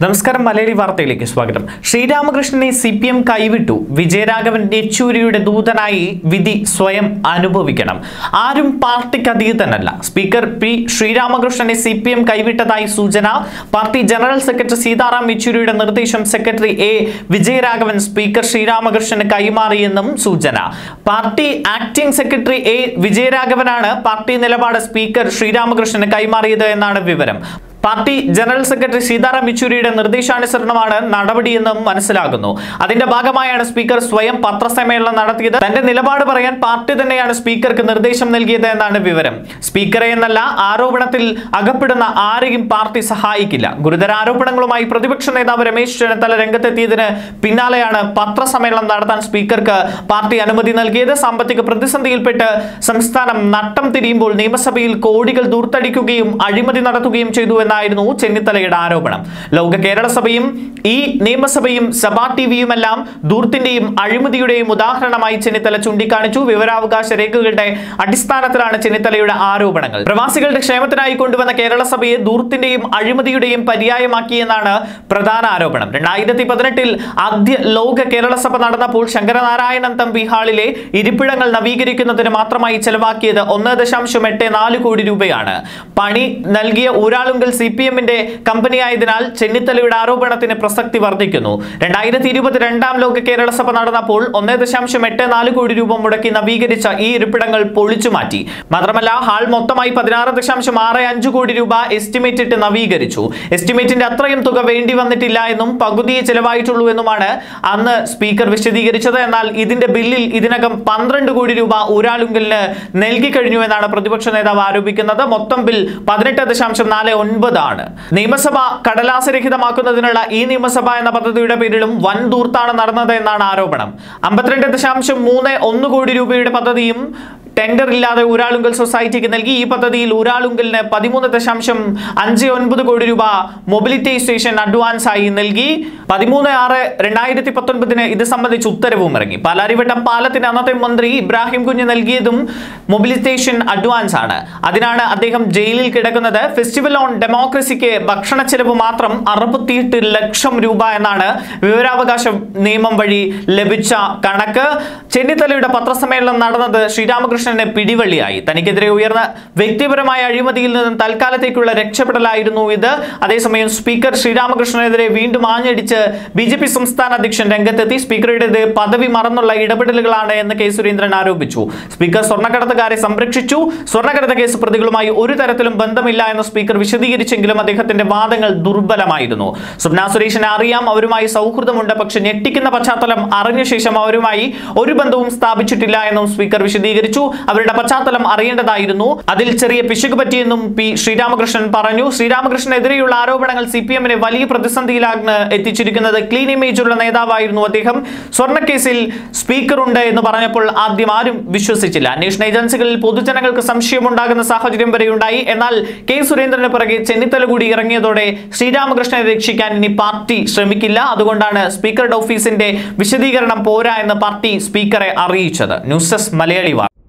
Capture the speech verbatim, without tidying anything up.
നമസ്കാരം മലയാളി വാർത്തയിലേക്ക് സ്വാഗതം. ശ്രീരാമകൃഷ്ണനെ സി പി എം കൈവിട്ടു. വിജയരാഘവൻ യെച്ചൂരിയുടെ ദൂതനായി വിധി സ്വയം അനുഭവിക്കണം. ആരും പാർട്ടിക്ക് അതീതനല്ല. സ്പീക്കർ പി ശ്രീരാമകൃഷ്ണനെ സി പി എം കൈവിട്ടതായി സൂചന. പാർട്ടി ജനറൽ സെക്രട്ടറി സീതാറാം യെച്ചൂരിയുടെ നിർദ്ദേശം സെക്രട്ടറി എ വിജയരാഘവൻ സ്പീക്കർ ശ്രീരാമകൃഷ്ണന് കൈമാറിയെന്നും സൂചന. പാർട്ടി ആക്ടിംഗ് സെക്രട്ടറി എ വിജയരാഘവനാണ് പാർട്ടി നിലപാട് സ്പീക്കർ ശ്രീരാമകൃഷ്ണന് കൈമാറിയത് എന്നാണ് വിവരം. പാർട്ടി ജനറൽ സെക്രട്ടറി സീതാറാം യെച്ചൂരിയുടെ നിർദ്ദേശാനുസരണമാണ് നടപടിയെന്നും മനസ്സിലാകുന്നു. അതിന്റെ ഭാഗമായാണ് സ്പീക്കർ സ്വയം പത്രസമ്മേളനം നടത്തിയത്. തന്റെ നിലപാട് പറയാൻ പാർട്ടി തന്നെയാണ് സ്പീക്കർക്ക് നിർദ്ദേശം നൽകിയത് എന്നാണ് വിവരം. സ്പീക്കറെ എന്നല്ല, ആരോപണത്തിൽ അകപ്പെടുന്ന ആരെയും പാർട്ടി സഹായിക്കില്ല. ഗുരുതര ആരോപണങ്ങളുമായി പ്രതിപക്ഷ നേതാവ് രമേശ് ചെന്നിത്തല രംഗത്തെത്തിയതിന് പിന്നാലെയാണ് പത്രസമ്മേളനം നടത്താൻ സ്പീക്കർക്ക് പാർട്ടി അനുമതി നൽകിയത്. സാമ്പത്തിക പ്രതിസന്ധിയിൽപ്പെട്ട് സംസ്ഥാനം നട്ടം തിരിയുമ്പോൾ നിയമസഭയിൽ കോടികൾ ദൂർത്തടിക്കുകയും അഴിമതി നടത്തുകയും ചെയ്തു ായിരുന്നു ചെന്നിത്തലയുടെ ആരോപണം. ലോക കേരള സഭയും ഈ നിയമസഭയും സഭാ ടിവിയുമെല്ലാം ദൂർത്തിന്റെയും അഴിമതിയുടെയും ഉദാഹരണമായി ചെന്നിത്തല ചൂണ്ടിക്കാണിച്ചു. വിവരാവകാശ രേഖകളുടെ അടിസ്ഥാനത്തിലാണ് ചെന്നിത്തലയുടെ ആരോപണങ്ങൾ. പ്രവാസികളുടെ ക്ഷേമത്തിനായി കൊണ്ടുവന്ന കേരള സഭയെ ദൂർത്തിന്റെയും അഴിമതിയുടെയും പര്യായമാക്കിയെന്നാണ് പ്രധാന ആരോപണം. രണ്ടായിരത്തി പതിനെട്ടിൽ ആദ്യ ലോക കേരള സഭ നടന്നപ്പോൾ ശങ്കരനാരായണൻ തമ്പി ഹാളിലെ ഇരിപ്പിടങ്ങൾ നവീകരിക്കുന്നതിന് മാത്രമായി ചെലവാക്കിയത് ഒന്ന് ദശാംശം എട്ട് നാല് കോടി രൂപയാണ്. പണി നൽകിയ ഊരാളുങ്കൽ സി പി എമ്മിന്റെ കമ്പനിയായതിനാൽ ചെന്നിത്തലയുടെ ആരോപണത്തിന് പ്രസക്തി വർദ്ധിക്കുന്നു. രണ്ടായിരത്തി ഇരുപത് രണ്ടാം ലോക കേരള സഭ നടന്നപ്പോൾ ഒന്നേ ദശാംശം എട്ട് നാല് കോടി രൂപ മുടക്കി നവീകരിച്ച ഈ ഇരിപ്പിടങ്ങൾ പൊളിച്ചു മാറ്റി. മാത്രമല്ല ഹാൾ മൊത്തമായി പതിനാറ് ദശാംശം ആറ് അഞ്ച് കോടി രൂപ എസ്റ്റിമേറ്റ് ഇട്ട് നവീകരിച്ചു. എസ്റ്റിമേറ്റിന്റെ അത്രയും തുക വേണ്ടി വന്നിട്ടില്ല എന്നും പകുതിയെ ചെലവായിട്ടുള്ളൂ എന്നുമാണ് അന്ന് സ്പീക്കർ വിശദീകരിച്ചത്. എന്നാൽ ഇതിന്റെ ബില്ലിൽ ഇതിനകം പന്ത്രണ്ട് കോടി രൂപ ഊരാളുങ്കലിന് നൽകി കഴിഞ്ഞു എന്നാണ് പ്രതിപക്ഷ നേതാവ് ആരോപിക്കുന്നത്. മൊത്തം ബിൽ പതിനെട്ട് ദശാംശം നാല് ഒൻപതാണ്. നിയമസഭ കടലാസരഹിതമാക്കുന്നതിനുള്ള ഈ നിയമസഭ എന്ന പദ്ധതിയുടെ പേരിലും വൻ ദൂർത്താണ് നടന്നത് എന്നാണ് ആരോപണം. അമ്പത്തിരണ്ട് ദശാംശം മൂന്ന് ഒന്ന് കോടി രൂപയുടെ പദ്ധതിയും ടെൻഡർ ഇല്ലാതെ ഊരാളുങ്കൽ സൊസൈറ്റിക്ക് നൽകി. ഈ പദ്ധതിയിൽ ഊരാളുങ്കലിന് പതിമൂന്ന് ദശാംശം അഞ്ച് ഒൻപത് കോടി രൂപ മൊബിലിറ്റൈസേഷൻ അഡ്വാൻസ് ആയി നൽകി. പതിമൂന്ന് ആറ് രണ്ടായിരത്തി പത്തൊൻപതിന് ഇത് സംബന്ധിച്ച് ഉത്തരവും ഇറങ്ങി. പാലാരിവട്ടം പാലത്തിന് അന്നത്തെ മന്ത്രി ഇബ്രാഹിം കുഞ്ഞ് നൽകിയതും മൊബിലിറ്റേഷൻ അഡ്വാൻസ് ആണ്. അതിനാണ് അദ്ദേഹം ജയിലിൽ കിടക്കുന്നത്. ഫെസ്റ്റിവൽ ഓൺ ഡെമോക്രസിക്ക് ഭക്ഷണ ചെലവ് മാത്രം അറുപത്തിയെട്ട് ലക്ഷം രൂപ എന്നാണ് വിവരാവകാശ നിയമം വഴി ലഭിച്ച കണക്ക്. ചെന്നിത്തലയുടെ പത്രസമ്മേളനം നടന്നത് ശ്രീരാമകൃഷ്ണൻ പിടിവള്ളിയായി. തനിക്കെതിരെ ഉയർന്ന വ്യക്തിപരമായ അഴിമതിയിൽ നിന്നും തൽക്കാലത്തേക്കുള്ള രക്ഷപ്പെടലായിരുന്നു ഇത്. അതേസമയം സ്പീക്കർ ശ്രീരാമകൃഷ്ണനെതിരെ വീണ്ടും ആഞ്ഞടിച്ച് ബി ജെ പി സംസ്ഥാന അധ്യക്ഷൻ രംഗത്തെത്തി. സ്പീക്കറുടേത് പദവി മറന്നുള്ള ഇടപെടലുകളാണ് എന്ന് കെ സുരേന്ദ്രൻ ആരോപിച്ചു. സ്പീക്കർ സ്വർണ്ണക്കടത്തുകാരെ സംരക്ഷിച്ചു. സ്വർണ്ണക്കടത്ത് കേസ് പ്രതികളുമായി ഒരു തരത്തിലും ബന്ധമില്ല എന്ന് സ്പീക്കർ വിശദീകരിച്ചെങ്കിലും അദ്ദേഹത്തിന്റെ വാദങ്ങൾ ദുർബലമായിരുന്നു. സ്വപ്ന സുരേഷിനെ അറിയാം, അവരുമായി സൗഹൃദമുണ്ട്. പക്ഷെ ഞെട്ടിക്കുന്ന പശ്ചാത്തലം അറിഞ്ഞ ശേഷം അവരുമായി ഒരു ബന്ധവും സ്ഥാപിച്ചിട്ടില്ല എന്നും സ്പീക്കർ വിശദീകരിച്ചു. അവരുടെ പശ്ചാത്തലം അറിയേണ്ടതായിരുന്നു. അതിൽ ചെറിയ പിശക് പറ്റിയെന്നും പി ശ്രീരാമകൃഷ്ണൻ പറഞ്ഞു. ശ്രീരാമകൃഷ്ണനെതിരെയുള്ള ആരോപണങ്ങൾ സി പി എമ്മിനെ വലിയ പ്രതിസന്ധിയിലാണ് എത്തിച്ചിരിക്കുന്നത്. ക്ലീൻ ഇമേജ് ഉള്ള നേതാവായിരുന്നു അദ്ദേഹം. സ്വർണ്ണക്കേസിൽ സ്പീക്കറുണ്ട് എന്ന് പറഞ്ഞപ്പോൾ ആദ്യം ആരും വിശ്വസിച്ചില്ല. അന്വേഷണ ഏജൻസികളിൽ പൊതുജനങ്ങൾക്ക് സംശയമുണ്ടാകുന്ന സാഹചര്യം വരെ ഉണ്ടായി. എന്നാൽ കെ സുരേന്ദ്രന് പിറകെ ചെന്നിത്തല കൂടി ഇറങ്ങിയതോടെ ശ്രീരാമകൃഷ്ണനെ രക്ഷിക്കാൻ ഇനി പാർട്ടി ശ്രമിക്കില്ല. അതുകൊണ്ടാണ് സ്പീക്കറുടെ ഓഫീസിന്റെ വിശദീകരണം പോരാ എന്ന് പാർട്ടി സ്പീക്കറെ അറിയിച്ചത്. ന്യൂസ് ഡെസ്ക് മലയാളി വാർത്ത.